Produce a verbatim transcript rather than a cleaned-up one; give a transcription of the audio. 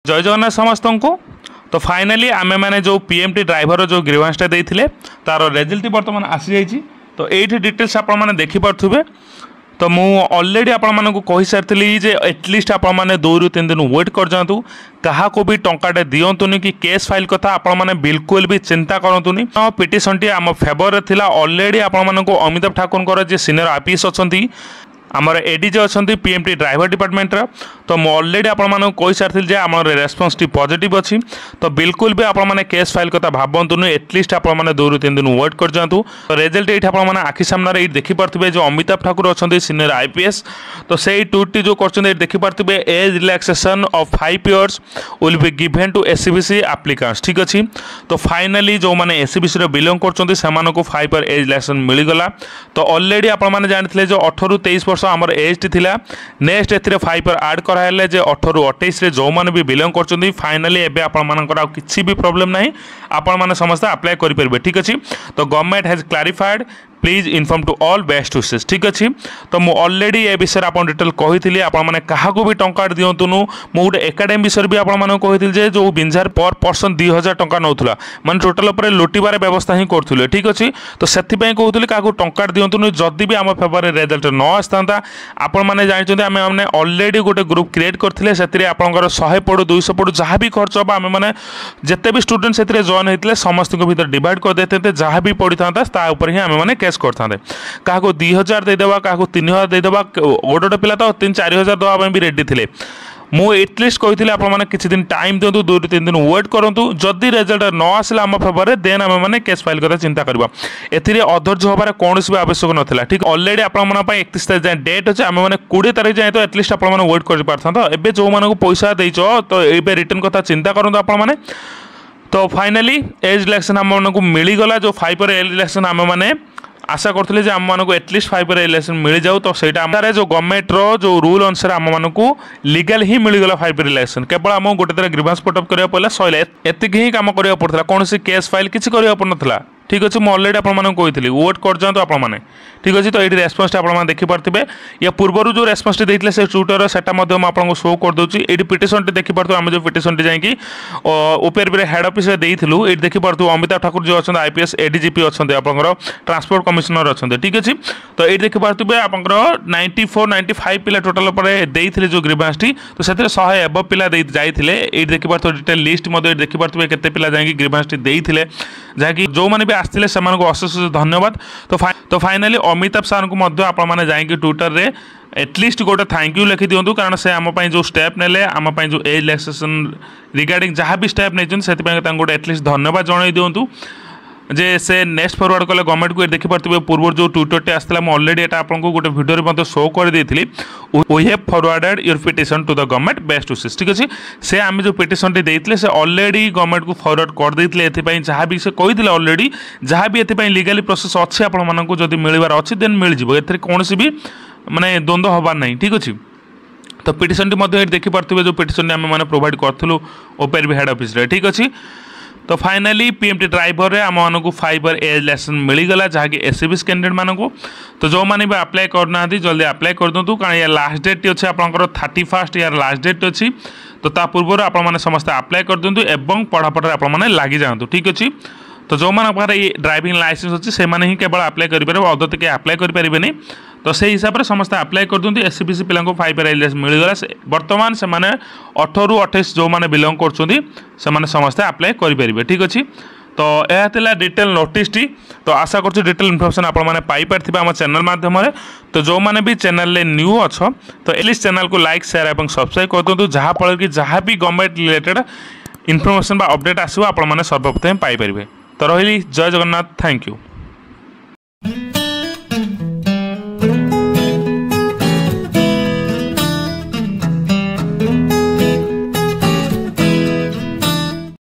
जय जगन्नाथ समस्त को। तो फाइनाली आमे मैंने जो पीएमटी ड्राइवर जो ग्रीवांसटा देते तार रिजल्ट बर्तमान आसी जाइए। तो ये डिटेल्स आपने देखिपे। तो मु ऑलरेडी आपण मानक कही सारी जे एटलिस्ट आपण मैंने दो रु तीन दिन वेट कर जातु क्या को भी टंकाटे दिंतुनि कि केस फाइल कथा आपण मैंने बिल्कुल भी चिंता करतुनि। पिटिशन टी आम फेवर थिला ऑलरेडी आपण मानक अमिताभ ठाकुर जे सीनियर आईपीएस अच्छा आमर एडीजे अच्छा पीएमटी ड्राइवर डिपार्टमेंट तो मुझे ऑलरेडी आपको कही सारी आम रेस्पन्स टी पॉजिटिव अच्छी। तो बिल्कुल भी आपने केस फाइल कथा भावतुनि एटलिस्ट आपने दो रु तीन दिन वेट कर जातु। तो रिजल्ट ये आपने आखि सामने देखिपे जो अमिताभ ठाकुर अच्छा सीनियर आईपीएस तो से टूटी जो कर देखिपे age relaxation of five years will be given to SCBC applicants. ठीक अच्छे। तो फाइनाली जो मैंने एससीबीसी बिलोंग कर फाइव इयर एज रिलैक्सेशन मिलगला। तो ऑलरेडी आपने जानते जो अठर तेईस वर्ष आमर एज टी नेक्स्ट ए फाइव इयर आड कराइले जे अठर अठाईस जो मैंने भी बिलोंग कर फाइनाली एबे आपनकर किसी भी प्रॉब्लम नहीं आपण मैंने समस्त अप्लाई करेंगे। ठीक अच्छे। तो government has clarified please inform to all best wishes. ठीक अच्छे। तो मुझे ऑलरेडी ए विषय आप डिटेल कही आपने क्या भी टंका दिंतुनु मुझे एकाडेमी विषय भी आपको कही जो बिंजार पर पर्सन दुई हजार टंका नौला माने टोटाल उपर लुटिबार व्यवस्था ही करुले। ठीक अच्छे। तो से कहते क्या टंका दिंतुनु जदि भी आम फेवर रिजल्ट न आसता आपण मैंने जानते आम मैंने ऑलरेडी गोटे ग्रुप क्रिएट करते से आपंकर शहे पड़ू दुईश पड़ू जहाँ भी खर्च हम आम मैंने जिते भी स्टूडेंट से जॉइन होते समस्त भर डिवाइड कर देते जहाँ भी पड़ी था ही आम मैंने करते क्या दुई हजार देदेवा क्या तीन हजार देदेवा गोटे गोटे पिला तो तीन चार हजार देवाई भी रेडी थे। मुझे एटलिस्ट कही आपने किसी दिन टाइम दिंतु दो तीन दिन वेट करूँ जदि रिजल्ट न आसला आम फेवर देन आम मैंने केस फाइल कथा चिंता करवा ए अधर्य हबार कौन भी आवश्यक नाला। ठीक ऑलरेडी आप एकतीस तारीख जाए डेट अच्छे आम मैंने कोड़े तारीख जाए तो एटलिस्ट आप वेट कर पारता। एवं जो मानक पैसा देच तो ये रिटर्न कथा चिंता करूँ आपने। तो फाइनाली एज रिलैक्सेशन आम मिलगला जो फाइव इयर एज रिलैक्सेशन आम मैंने आशा करते हैं आम मानक एटलिस्ट फाइव इयर इलेक्शन मिल जाऊ। तो सहीटा जो गवर्नमेंट रो जो रूल अनुसार आम मानक लीगल ही मिलगला फाइव इयर इलेक्शन केवल आम गोटे थर ग्रीवांस पुटअप करा पड़ा सैला एतिक ही कम करा पड़ा कौन केस फाइल किसी करा पड़ा। ठीक अच्छे। मुझे ऑलरेडी आपको कही वेट कर जातु आपने। ठीक अच्छे। तो ये रेस्पन्स आप देखिपे या पूर्व जो रेस्पन्स देते से ट्विटर से आपको शो करदे ये पिटिशन देखिपे आम जो पिटिशन जाकि ओपीआरबी हेड ऑफिस देलु ये देखिपे अमिताभ ठाकुर जो अच्छा आईपीएस एडीजीपी अच्छा आपंकर ट्रांसपोर्ट कमिशनर अच्छा। ठीक अच्छे। तो ये देखिपे आपंकर नाइंटी फोर नाइंटी फाइव पिला टोटाल देते जो ग्रीवांस टी तो से शहे एब पिला जाइए ये देखिपे डिटेल लिस्ट देखिपे केते पिला जाकि ग्रीवांस टी देते जहाँकि जो मैंने भी आसते से अशेष धन्यवाद। तो फाइ तो फाइनाली अमिताभ सार को आपने जाकि ट्विटर रे एटलिस्ट गोटे थैंक यू लिखि दिंतु कारण से आम जो स्टेप ने आम जो एज रिलैक्सेशन रिगार्डिंग जहाँ भी स्टेप नहीं से गोटे एटलिस्ट धन्यवाद जन दिंतु जे से नेक्स्ट फॉरवर्ड कले गवर्नमेंट को देखिपे पूर्व जो ट्विटर आसला मुझे ऑलरेडी एटा आपको गोटे वीडियो शो कर देती we have forwarded your petition to the government best wishes. ठीक अच्छे। से आम जो पिटिशन टी देते से ऑलरेडी गवर्नमेंट को फॉरवर्ड कर देते जहाँ भी से कही ऑलरेडी जहाँ भी ये लीगली प्रोसेस अच्छे आपको जब मिलबार अच्छी देन मिल जाए कौन भी माने द्वंद्व हबार नहीं। ठीक अच्छे। तो पिटिशन टी देखिपे जो पिटिशन आम मैंने प्रोवाइड करूँ ओपीआरबी हेड ऑफिस। ठीक अच्छे। तो फाइनाली पीएमटी ड्राइवर रे आम मानक फाइव इयर एज रिलैक्सेशन मिलगला जहाँकि एससीबीसी कैंडिडेट मानक। तो जो मैंने भी अप्लाई करना जल्दी अप्लाई कर दिंतु कारण यार लास्ट डेट अच्छे आपंकर थर्टी फास्ट यार लास्ट डेट अच्छी। तो ता पूर्व आपने समस्त अप्लाई कर दिंतु एवं पढ़ापढ़ आपने लगी जातु। ठीक अच्छे। तो जो मैंने ये ड्राइविंग लाइसेंस अच्छी से ही केवल अप्लाई करेंगे अदर तो क्या अप्लाई करेंगे। तो से हिसाब से समस्त अप्लाई कर दिंतु एससीबीसी पिला फाइव इयर एज मिलगला बर्तमान से अठर अठाईस जो मैंने बिलोंग कर समस्ते अप्लाई करेंगे। ठीक अच्छे। तो यह डिटेल नोटिस टी। तो आशा कर डिटेल इनफर्मेशन आपने आम चैनल माध्यम। तो जो मैंने भी चैनल न्यू अच्छ तो एटलिस्ट चैनल को लाइक शेयर और सब्सक्राइब कर दिंतु जहाँफल कि जहाँ भी गवर्नमेंट रिलेटेड इनफर्मेशन अपडेट आसो आपने सर्वप्रथम पाइपर। तो रही जय जगन्नाथ। Thank you.